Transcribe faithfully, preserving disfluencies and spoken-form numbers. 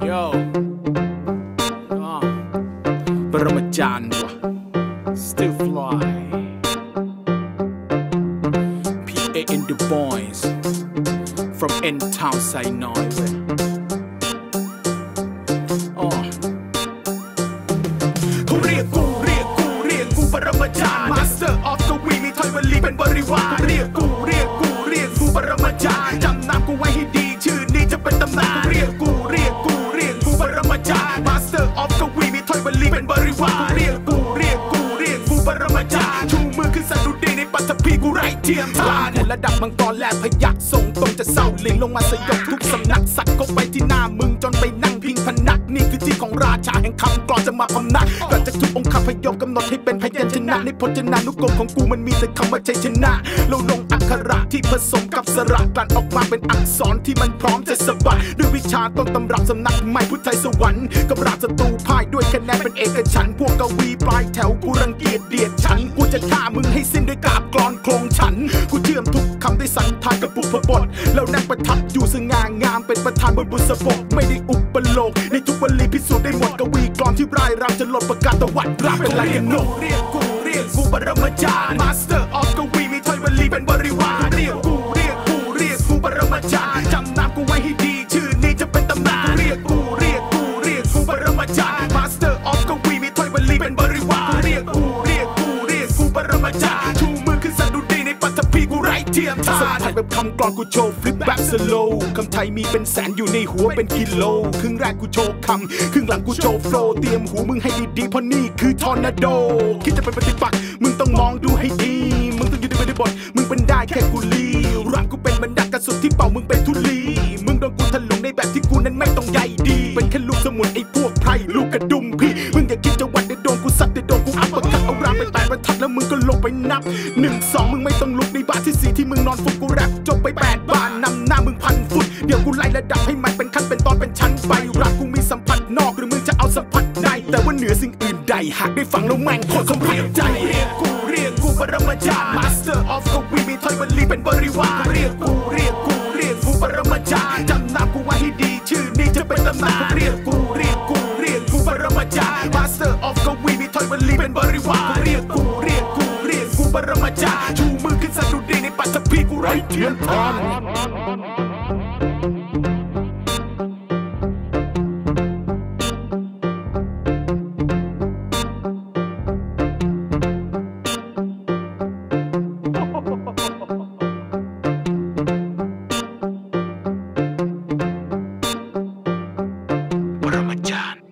Yo ปรมาจารย์วะ Still fly P A N the boys From N Town ไซน้อยเว้ยเขาเรียกกูเรียกกูเรียกกูปรมาจารย์ Master of กวีมีถ้อยวลีเป็นบริวารเรียกกูเรียกกูเรียกกูปรมาจารย์จำนามกูไว้ให้ดีชื่อนี้จะเป็นตำนานเรียกกูเรียกกูเรียกกูปรมาจารย์ Master of กวีมีถ้อยวลีเป็นบริวารเรียกกูเรียกกูเรียกกูปรมาจารย์ชูมือขึ้นสะดุดีในปัตตภีกูไร้เทียมทานระดับมังกรแลพยักส่งตรงจะเศร้าลิงลงมาสยบทุกสำนักสักก็ไปที่หน้ามึงจนไปนั่งพิงพนักนี่คือที่ของราชาแห่งคำกรอนจะมาพำนักก่อนจะทุกองค์คพยพกำหนดให้เป็นพยัญชนะในพจนานุกรมของกูมันมีแต่คำว่าชัยชนะเราลงอักขระที่ผสมกับสระกลั่นออกมาเป็นอักษรที่มันพร้อมจะสะบัดด้วยวิชาต้นตำรับสำนักใหม่พุทธไทยสวรรค์กับราชศัตรูพ่ายด้วยคะแนนเป็นเอกฉันท์พวกกวีปลายแถวกูรังเกียจเดียดฉันกูจะฆ่ามึงให้สิ้นด้วยกาบกลอนโครงฉันกูเชื่อมทุกคำด้วยสันทานกับบุพบทแล้วนั่งประทับอยู่สง่างามเป็นประธานบนบุษบกไม่ได้อุปโลกในทุกวลีพิสูจน์ได้หมดกวีกลอนที่ร่ายรำจะหลดประกาศตะวันราเป็นไรกันโนเรียกกูเรียกกูปรมาจารย์ Master of กวีมีถ้อยวลีเป็นบริวารเรียกกูเรียกกูเรียกกูปรมาจารย์จำนามกูไว้ให้ดีชื่อนี้จะเป็นตำนานเรียกกูเรียกกูเรียกกูปรมาจารย์ Master of กวีมีถ้อยวลีเป็นบริวารเรียกกูเรียกกูเรียกกูปรมาจารย์ชูมือขึ้นสะดุดีในปัตตภีกูไร้เทียมทานสัมผัสแบบคำกลอนกูโชว์ฟลิปแบบสโลว์คำไทยมีเป็นแสนอยู่ในหัวเป็นกิโลครึ่งแรกกูโชว์คำครึ่งหลังกูโชว์โฟล์เตรียมหูมึงให้ดีๆเพราะนี่คือทอร์นาโดคิดจะเป็นปฏิปักษ์มึงต้องมองดูให้ดีมึงต้องอยู่ในบริบทมึงเป็นได้แค่กุลีรังกูเป็นบรรดากระสุนที่เป่ามึงเป็นทุลีมึงโดนกูถลุงในแบบที่กูนั้นไม่ต้องใยดีเป็นแค่ลูกสมุนไอ้พวกไพรลูกกระดุมพี่มึงอย่าคิดจะวันเดี๋ยวโดนกูซัดเดี๋ยวโดนกูอัปกัดเอารางไปแปดบรรทัดแล้วมึงก็ลงไปนับหนึ่งสองมึงไม่ต้องลุกในบาทที่สี่ที่มึงนอนฟุกกูแรปจบไปแปดบาทนำหน้ามึงพันฟุตเดี๋ยวกูไล่ระดับให้มันเป็นขั้นเป็นตอนเป็นชั้นไปรักกูมีสัมผัสนอกหรือมึงจะเอาสัมผัสในแต่ว่าเหนือสิ่งอื่นใดหากได้ฟังแล้วแม่งโคตรสมเรียกใจเรียกกูเรียกกูปรมาจารย์ Master of กวีมีถ้อยวลีเป็นบริวารเรียกกูเรียกกูเรียกกูปรมาจารย์จำนามกูไว้ให้ดีชื่อนี้จะเป็นตำนานเรียกกูเรียกกูเรียกกูปรมาจารย์ Master of กวีมีถ้อยวลีเป็นบริวารเรียกกูเรียกกูเรียกกูปรมาจารย์ชูมือขึ้นสะดุดีในปัตตภีกูไร้เทียมทานปรมาจารย์